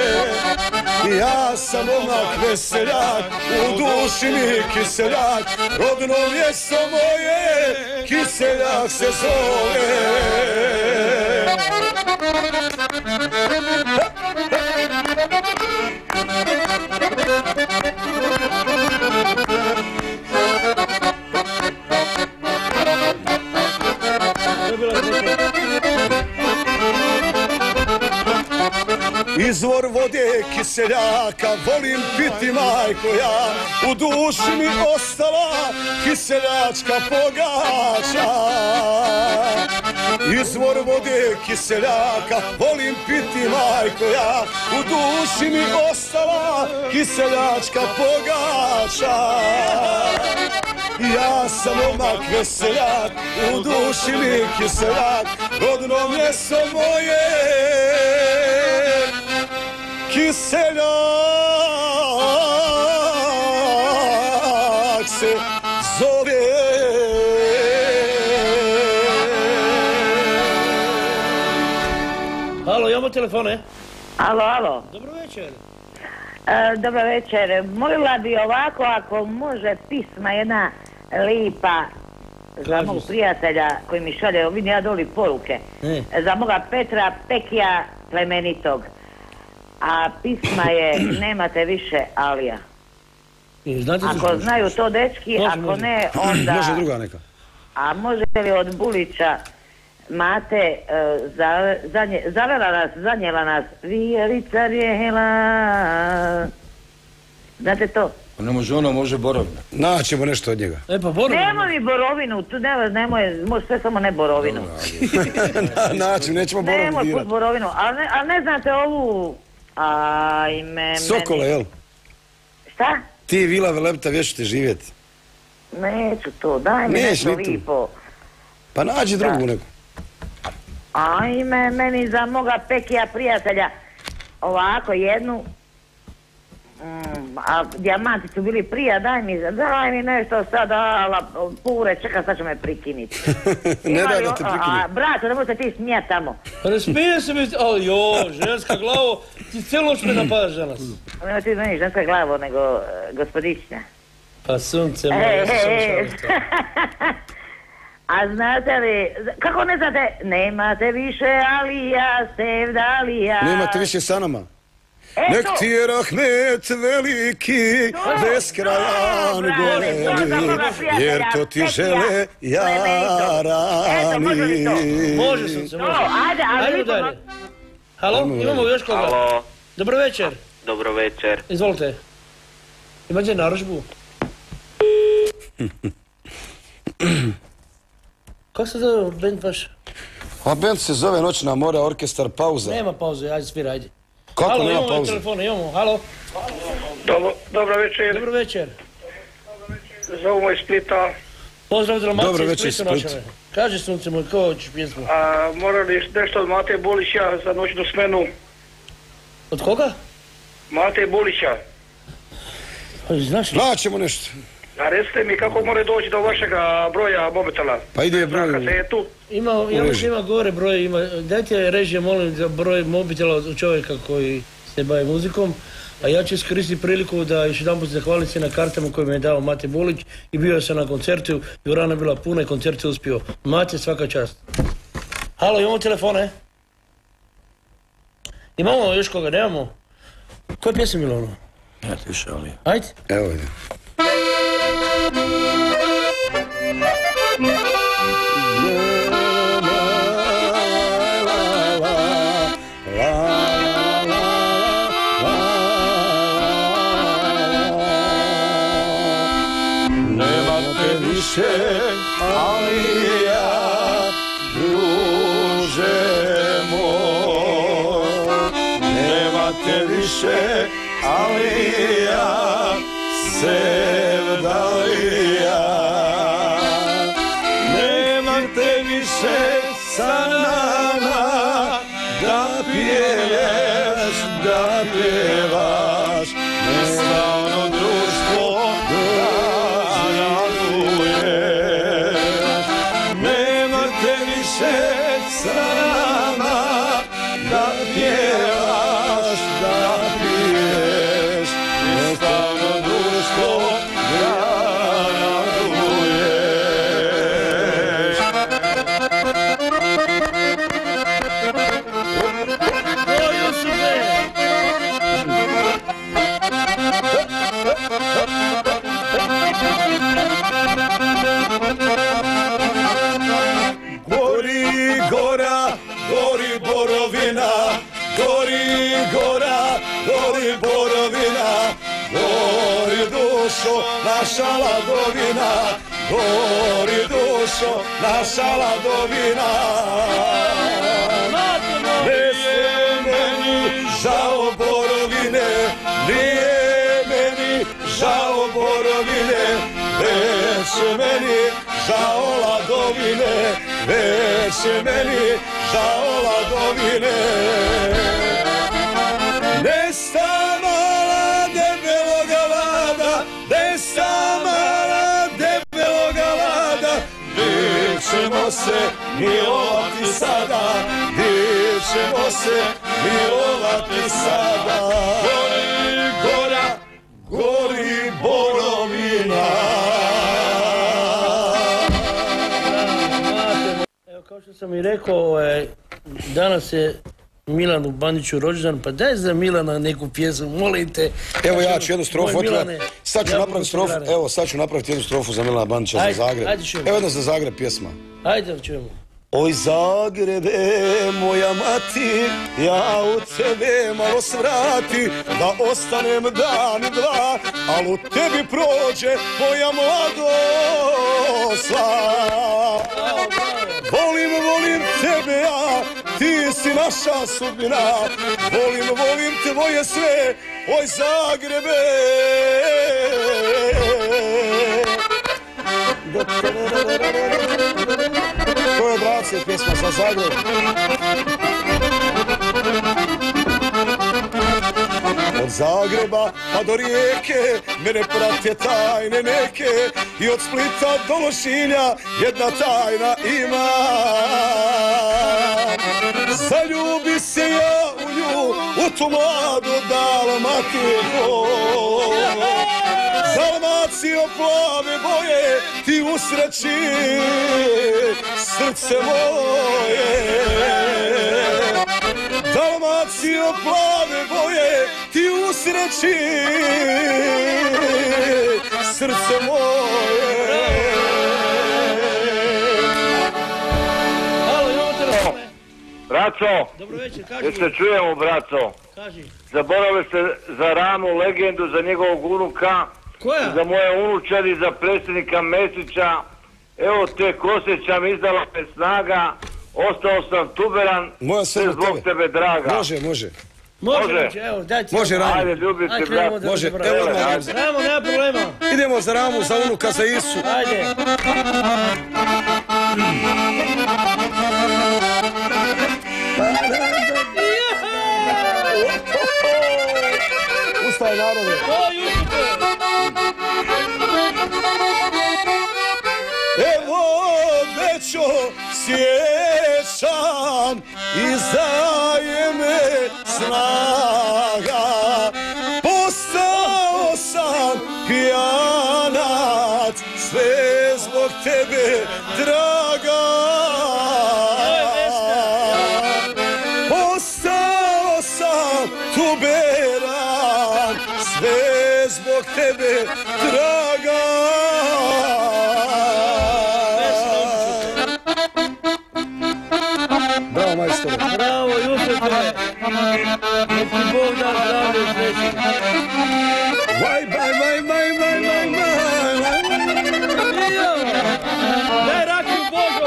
Speaker 4: Ja sam momak veseljak, u duši mi Kiseljak, rodno mjesto moje, Kiseljak se zove. Izvor vode Kiseljaka volim piti majko ja, u duši mi ostala kiseljačka pogača. Izvor vode Kiseljaka volim piti majko ja, u duši mi ostala kiseljačka pogača. Ja sam momak veseljak, u duši mi Kiseljak, rodno mjesto moje, Kiseljak se zove.
Speaker 1: Alo, imamo telefone?
Speaker 8: Alo.
Speaker 1: Dobro večer.
Speaker 8: Dobro večer. Molila bi ovako, ako može pisma jedna lipa za mog prijatelja koji mi šalje, vidim ja doli poruke, za moga Petra Pekija plemenitog. A pisma je nemate više Alija. Ako znaju to dečki, ako ne, onda...
Speaker 2: Može druga neka.
Speaker 8: A može li od Bulića Mate zanjela nas, vijelica rijehela. Znate to?
Speaker 3: Ne može ono, može borovina.
Speaker 2: Naćemo nešto od njega.
Speaker 8: Nemoj mi borovinu, tu nemoj, može sve samo ne borovinu.
Speaker 2: Naćemo, nećemo borovinu dirat.
Speaker 8: Nemoj put borovinu, ali ne znate ovu... Ajme,
Speaker 2: Sokole, jel?
Speaker 8: Šta?
Speaker 2: Ti vila Velebita vječite živjeti.
Speaker 8: Neću to, daj mi nešto lipo.
Speaker 2: Pa nađi drugu neku.
Speaker 8: Ajme, meni za moga Pekija prijatelja ovako jednu, a dijamanti su bili prija, daj mi nešto sada, pure, čeka, sad ću me prikiniti.
Speaker 2: Ne daj da te prikini.
Speaker 8: Brato, ne možete ti smijati tamo.
Speaker 1: Ne smije se mi, ali ženska glavo, ti cijelo što me napadaš danas.
Speaker 8: Nema ti meni ženska glavo, nego gospodična.
Speaker 1: Pa sunce moje,
Speaker 8: A znate li, kako ne znate, nemate više Alija, Sevdalija.
Speaker 2: Nemate više sa nama. Nek ti je rahmet veliki, beskrajan golemi, jer to ti žele jarani.
Speaker 1: Može sunce, može. Ajde dalje. Halo, imamo još koga?
Speaker 10: Halo.
Speaker 1: Dobro večer.
Speaker 10: Dobro večer.
Speaker 1: Izvolite. Imate narudžbu? Kako se zove band vaš?
Speaker 2: A band se zove Noćna mora, orkestar Pauza.
Speaker 1: Nema pauze, ajde sviraj, ajde.
Speaker 2: Kako nema pauze?
Speaker 1: Imamo telefone, imamo, halo.
Speaker 9: Dobro večer.
Speaker 1: Dobro večer.
Speaker 9: Zovu iz Splita.
Speaker 1: Pozdrav Dalmacije.
Speaker 2: Dobro večer, Split.
Speaker 1: Kaži sunce moj, ko hoćeš pjesmu?
Speaker 9: Morali nešto od Mate Bulića za noćnu smenu.
Speaker 1: Od koga?
Speaker 9: Mate Bulića.
Speaker 1: Znaš li?
Speaker 2: Naćemo nešto.
Speaker 9: A recite mi kako mora doći do vašega broja mobitela?
Speaker 2: Pa ide broj.
Speaker 9: Kasetu.
Speaker 1: Ima gore broj, dajte režije molim za broj mobitela od čovjeka koji se bavi muzikom, a ja ću iskoristiti priliku da još jedan put zahvalim se na kartama koje mi je dao Mate Bulić i bio sam na koncertu, dvorana bila puna i koncert je uspio. Mate, svaka čast. Halo, imamo telefone? Imamo još koga, nemamo? Koje pjesme bilo ono?
Speaker 3: Ja ti više, ali...
Speaker 1: Ajde.
Speaker 2: Evo ide.
Speaker 4: Nemate više Alija, druže moj. Nemate više Alija, Sevdalija. Nemate sa nama, da pjeveš, da pjevaš, neslavno društvo da raduješ. Nema te više sa nama, da pjevaš, da piješ, neslavno društvo da raduješ. Gori gora, gori borovina, gori gora, gori borovina, gori dušo, naša ladovina, gori dušo, naša ladovina. Nije meni žao borovine, nije meni žao borovine, već meni žao ladovine, već meni žao ladovine. Nesta mala debeloga lada, nesta mala debeloga lada, mi ćemo se milovati sada, mi ćemo se milovati sada. Gori gora, gori borovina.
Speaker 1: Kao što sam i rekao, danas je Milanu Bandiću rođendan, pa daj za Milana neku pjesmu, molim te.
Speaker 2: Evo ja ću jednu strofu otvoriti, sad ću napraviti strofu, evo sad ću napraviti jednu strofu za Milana Bandića za Zagreb. Evo jedna za Zagreb pjesma.
Speaker 1: Ajde, čujemo.
Speaker 4: Oj Zagrebe, moja mati, ja u tebe malo svrati, da ostanem dan i dva, al u tebi prođe moja mladosla. Volim, volim tebe ja, ti si naša sudbina, volim, volim tvoje sve, oj Zagrebe.
Speaker 2: To je, braće, pjesma za Zagreb.
Speaker 4: Od Zagreba pa do Rijeke mene prate tajne neke, i od Splita do Lošinja jedna tajna ima. Zaljubi se ja u nju, u tu mladu Dalmatinku. Dalmacijo plave boje, ti usreći srce moje. Dalmacijo plave boje, ti usreći srce moje.
Speaker 1: Halo, imamo telefone.
Speaker 6: Braco,
Speaker 1: Dobro večer, kaži.
Speaker 6: jel se čujemo, braco?
Speaker 1: Kaži.
Speaker 6: Zaboravili ste za Ramu legendu, za njegovog unuka.
Speaker 1: Koja?
Speaker 6: Za moje unučari, za predsjednika Mesića. Evo te osjećam, izdala me snaga. Ostao sam tuberan, sve zbog tebe, draga.
Speaker 2: Može, može.
Speaker 1: Može, evo, dajte.
Speaker 2: Može, Ramu.
Speaker 6: Ajde, ljubim te, brat.
Speaker 2: Može, evo odmah.
Speaker 1: Ramo, nema problema.
Speaker 2: Idemo za Ramu, za unuka, za Isu.
Speaker 1: Ajde.
Speaker 2: Ustaj, narode.
Speaker 4: Evo većo sjećam i daje me snaga. Postao sam pijanac, sve zbog tebe, draga. Postao sam tuberan, sve zbog tebe, draga.
Speaker 2: Bravo, majstore.
Speaker 1: Bravo, Jusefe. Nek ti Bog da zdravlje u sreći.
Speaker 4: Vaj, vaj, vaj, vaj, vaj, vaj, vaj.
Speaker 1: Daj rakiju, Božo.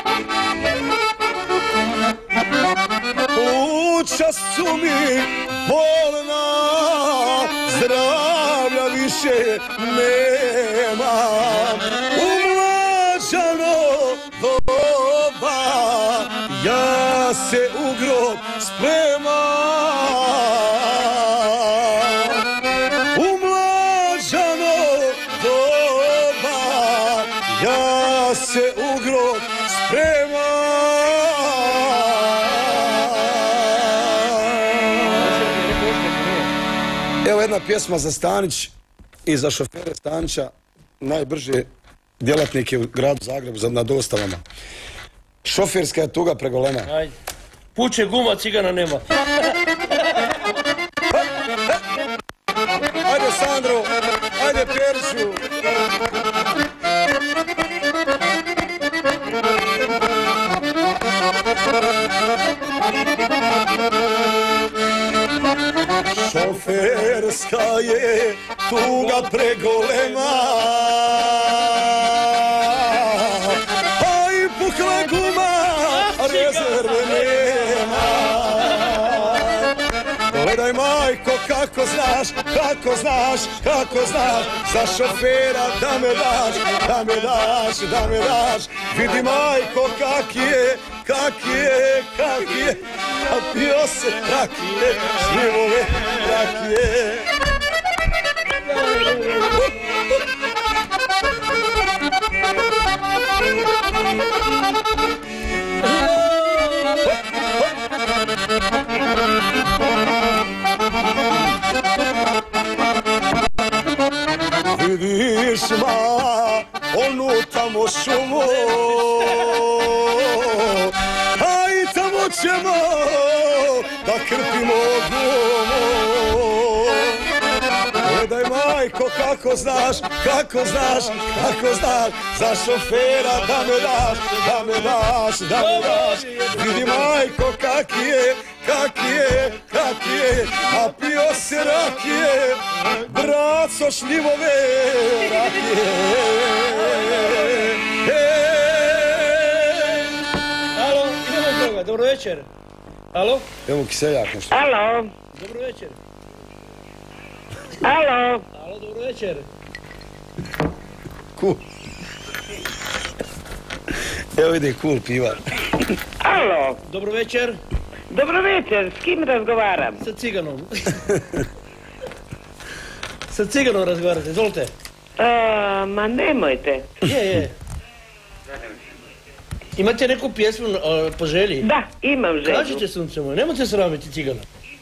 Speaker 4: Pluća su mi bolna, zdravlja više nemam. U mlađano doba se u grob spremam, u mlađano doba, ja se u grob spremam. Evo jedna pjesma za Stanić i za šofere Stanića, najbrže djelatnike u gradu Zagrebu na dostavama. Šoferska je tuga pregolema.
Speaker 1: Ajde. Puče guma, cigana nema.
Speaker 4: Ajde Sandro, ajde Periću. Šoferska je tuga pregolema, a i pukla guma, rezerve nema. Gledaj majko kako znaš, kako znaš, kako znaš, za šofera da me daš, da me daš, da me daš. Vidi majko kak je, kak je, kak je, a pio se rakije, šljivove rakije. Vidiš ma onu tamo šumu, a i tamo ćemo da krpimo gumu. Gledaj majko kako znaš, kako znaš, kako znaš, za šofera da me daš, da me daš, da me daš. Vidi majko kak je, kak je, kak je, a pio se rakije, braco šljivove rakije.
Speaker 1: Alo, idemo toga, dobro večer. Alo?
Speaker 4: Evo Kiseljak nešto.
Speaker 8: Alo?
Speaker 1: Dobro večer.
Speaker 8: Alo?
Speaker 1: Alo, dobro večer.
Speaker 4: Cool. Evo ide cool pivar.
Speaker 8: Alo?
Speaker 1: Dobro večer.
Speaker 8: Dobro večer, s kim razgovaram?
Speaker 1: Sa ciganom. Sa ciganom razgovarate, izvolite.
Speaker 8: Ma nemojte.
Speaker 1: Je. Imate neku pjesmu po želji?
Speaker 8: Da, imam želju.
Speaker 1: Kažite sunce moje, nemojte sramiti cigana.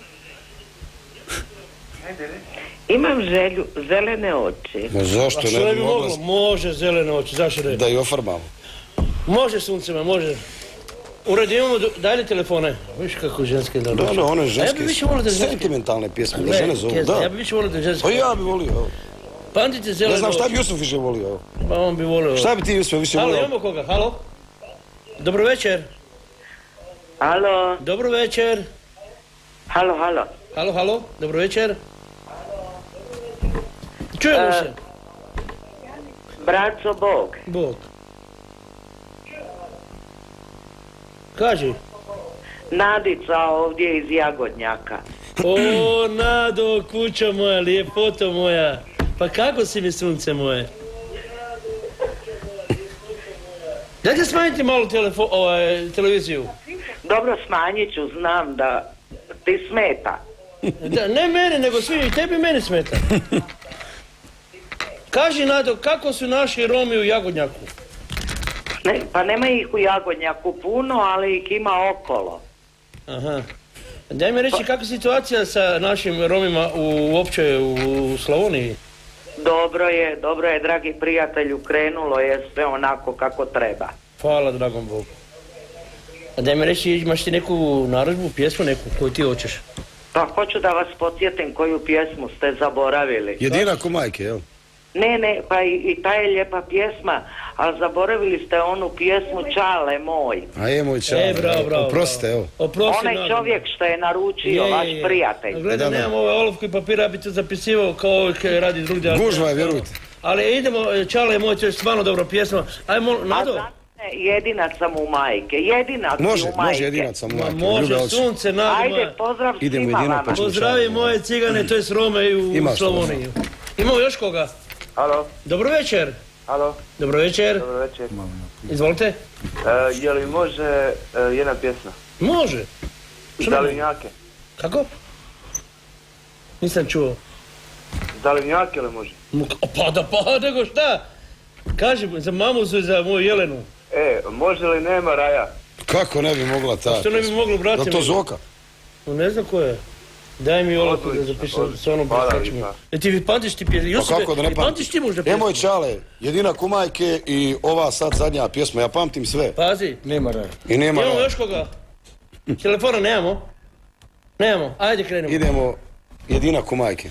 Speaker 8: Imam želju, zelene oči.
Speaker 4: Ma zašto ne bi mogla?
Speaker 1: Može zelene oči, zašto ne?
Speaker 4: Da i ofarbamo.
Speaker 1: Može sunce moje, može. Ured, imamo dalje telefone. Viš kako ženske da dođe.
Speaker 4: Da, one ženske
Speaker 1: ja bi više volio da ženske.
Speaker 4: Sentimentalne pjesme, da žene zovu, da.
Speaker 1: Ja bi više volio da ženske.
Speaker 4: Pa ja bi volio, evo.
Speaker 1: Pandite zelene oči.
Speaker 4: Ne znam šta bi Jusuf više volio, evo.
Speaker 1: Pa on bi volio.
Speaker 4: Šta bi ti Jusuf više volio?
Speaker 1: Halo, imamo koga, halo? Dobro večer.
Speaker 8: Halo?
Speaker 1: Dobro večer.
Speaker 8: Halo, halo.
Speaker 1: Halo, dobro večer. Čujemo se.
Speaker 8: Braco Bog.
Speaker 1: Bog. Kaži.
Speaker 8: Nadica ovdje iz Jagodnjaka.
Speaker 1: O, Nado, kuća moja, lijepoto moja. Pa kako si mi sunce moje? Dajte smanjiti malo televiziju.
Speaker 8: Dobro, smanjit ću, znam da ti smeta.
Speaker 1: Da, ne mene, nego svi, i tebi meni smeta. Kaži, Nado, kako su naši Romi u Jagodnjaku?
Speaker 8: Ne, pa nema ih u Jagodnjaku puno, ali ih ima okolo.
Speaker 1: Aha. Daj mi reći kakva je situacija sa našim Romima uopće u Slavoniji?
Speaker 8: Dobro je, dragi prijatelju, krenulo je sve onako kako treba.
Speaker 1: Hvala, dragom Bogu. A daj mi reći, imaš ti neku narudžbu, pjesmu neku koju ti hoćeš?
Speaker 8: Pa hoću da vas podsjetim koju pjesmu ste zaboravili.
Speaker 4: Jedina ko majke, jel?
Speaker 8: Ne, pa i ta je lijepa pjesma, ali zaboravili ste onu pjesmu Čale moj.
Speaker 4: A je moj Čale,
Speaker 1: bravo.
Speaker 4: Oprostite, evo.
Speaker 8: Onaj čovjek što je naručio, vaš prijatelj.
Speaker 1: Gledaj, nemam ovaj olovku i papira, bi to zapisivao kao ovih radi drugdje.
Speaker 4: Gužva je, vjerujte.
Speaker 1: Ali idemo, Čale moj, to je stvarno dobra pjesma. Ajmo, Nado.
Speaker 8: Jedinac sam u majke, jedinac u majke.
Speaker 4: Može jedinac sam u majke.
Speaker 1: Može, sunce, Nado moja.
Speaker 8: Ajde, pozdrav svima vama.
Speaker 1: Pozdravi moje cigane, to je Rome u Slavoniji. Imamo još koga?
Speaker 9: Halo.
Speaker 1: Dobro večer.
Speaker 16: Alo.
Speaker 1: Dobro večer.
Speaker 16: Dobro večer.
Speaker 1: Izvolite.
Speaker 16: Je li može jedna pjesma?
Speaker 1: Može.
Speaker 16: Zalimnjake.
Speaker 1: Kako? Nisam čuo.
Speaker 16: Zalimnjake li može?
Speaker 1: Pa, nego šta? Kaži, za mamu su i za moju Jelenu.
Speaker 16: Može li Nema raja?
Speaker 2: Kako ne bi mogla ta?
Speaker 1: Što ne bi moglo, brate?
Speaker 2: Da to Zoka?
Speaker 1: Ne znam ko je. Daj mi olovku da zapišem s onom preskačima. Ti pamtiš ti pjesme?
Speaker 2: Pa kako da ne pamtiš?
Speaker 1: Ti možda pjesme?
Speaker 2: Moj čale, jedina kumajke i ova sad zadnja pjesma, ja pamtim sve.
Speaker 1: Pazi.
Speaker 3: Nema raja.
Speaker 2: I nema raja.
Speaker 1: Imamo još koga? Telefona nemamo? Nemamo, ajde krenemo.
Speaker 2: Idemo, jedina kumajke.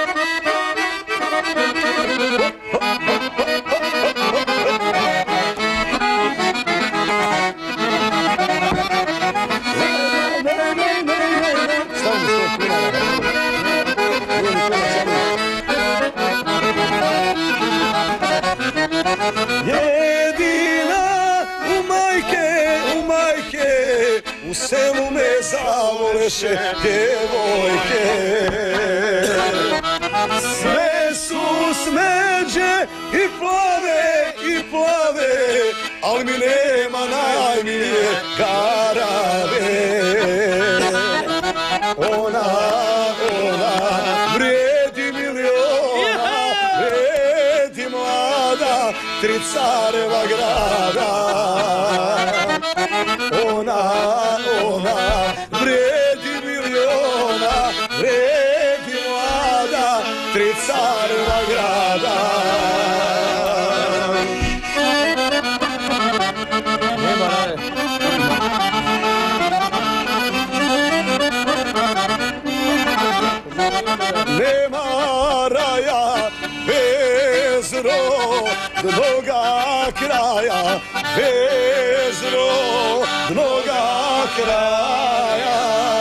Speaker 4: U selu me zavoleše djevojke, sve su smeđe i plave, ali mi nema najmilije Garave. Ona vrijedi miliona, vrijedi mlada, 3 careva grada. Ona vredi miliona, vredi mlada, 3 careva grada.
Speaker 1: Nema raje.
Speaker 4: Nema raja bez rodnoga kraja, bez rodnoga kraja.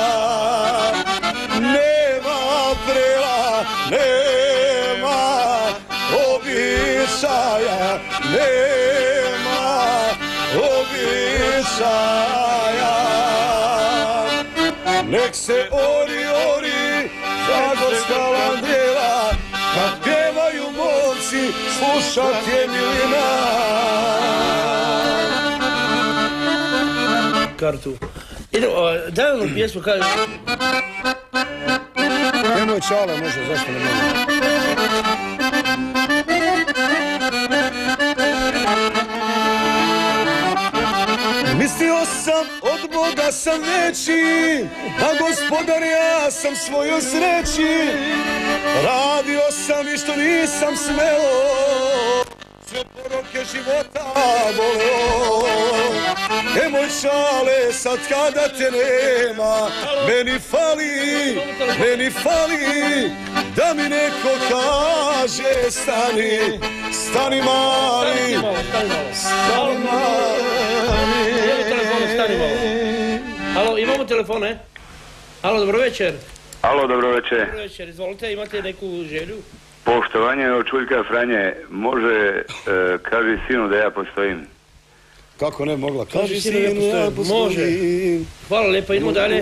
Speaker 4: Nema prela, nema običaja, nema običaja. Nek se ori zagorska bandera, kad pjevaju momci, slušat je milina.
Speaker 1: Kartu. Idemo, daj ono pjesmu, kaže.
Speaker 2: Nemoj čale, može, zašto ne može?
Speaker 4: Mislio sam od Boga sam veći, a gospodar ja sam svojoj sreći. Radio sam i što nisam smelo, sve poroke života voleo. Moj čale, sad kada te nema, meni fali, da mi neko kaže stani, stani mali, stani mali.
Speaker 1: Alo, imamo telefone? Alo, dobro večer.
Speaker 17: Alo, dobro večer.
Speaker 1: Dobro večer, izvolite, imate neku želju?
Speaker 17: Poštovanje od Čuljka Franje, može, kaži sinu da ja postojim.
Speaker 2: Kako ne mogla? Kaži sinu ja postojim.
Speaker 1: Može. Hvala lijepo, idemo dalje.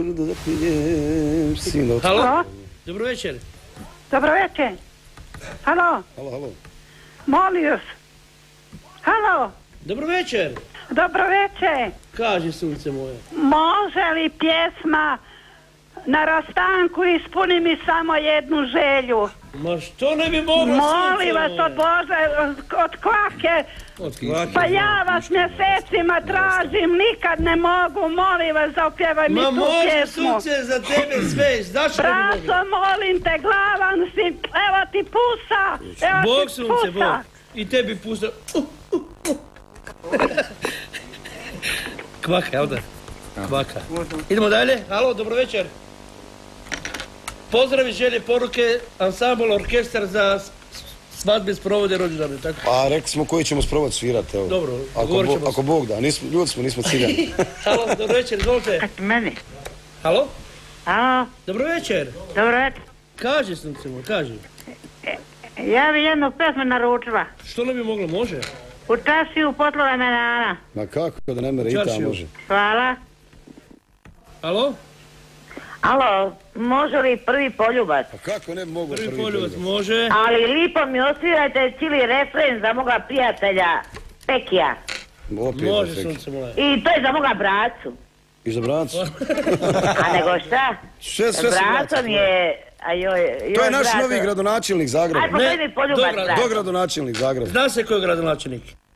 Speaker 1: Halo? Dobro večer.
Speaker 18: Dobro večer. Halo?
Speaker 2: Halo.
Speaker 18: Molim vas. Halo?
Speaker 1: Dobro večer.
Speaker 18: Dobro večer.
Speaker 1: Kaži, sunce moje.
Speaker 18: Može li pjesma Na rastanku ispuni mi samo jednu želju?
Speaker 1: Ma što ne bi mogla,
Speaker 18: molim vas, od Bože, od kvake. Pa ja vas mjesecima tražim, nikad ne mogu, molim vas, zaopjevaj mi tu pjesmu.
Speaker 1: Ma može, sunce, za tebe sve, znaš što ne bi mogla?
Speaker 18: Braco, molim te, glavan si, evo ti pusa, evo
Speaker 1: Bog,
Speaker 18: ti
Speaker 1: sunce,
Speaker 18: pusa.
Speaker 1: Bog. I tebi pusa. Kvaka, jel da? Kvaka. Idemo dalje. Halo, dobro večer. Pozdravi, želje, poruke, ansambl, orkestar za svadbe sprovode rođendane, tako?
Speaker 2: A rekli smo koji ćemo sprovod svirati, evo.
Speaker 1: Dobro,
Speaker 2: ako Bog da, ljudi smo, nismo ciljani.
Speaker 1: Halo, dobro večer, izvolite.
Speaker 18: Meni.
Speaker 1: Halo?
Speaker 18: Halo.
Speaker 1: Dobro večer.
Speaker 18: Dobro večer.
Speaker 1: Kaži, snimce moj, kaži.
Speaker 18: Ja bi jednu pesmu naručila.
Speaker 1: Što ne bi moglo, može?
Speaker 18: U čašiju potlova menana.
Speaker 2: Ma kako da ne mere i ta može.
Speaker 18: Hvala.
Speaker 1: Halo?
Speaker 8: Alo, može li prvi poljubac?
Speaker 2: Pa kako ne mogu
Speaker 1: prvi poljubac? Može.
Speaker 8: Ali lipo mi osvirajte cijeli refren za moga prijatelja Pekija.
Speaker 1: Može, sunce moje.
Speaker 8: I to je za moga bracu.
Speaker 2: I za bracu?
Speaker 8: A nego šta?
Speaker 2: Sve su
Speaker 8: bracom je...
Speaker 2: To je naš novi gradonačelnik Zagreba.
Speaker 8: Aj, pogledaj mi poljubac, brac.
Speaker 2: Dogradonačelnik Zagreba.
Speaker 1: Zna se ko je gradonačelnik?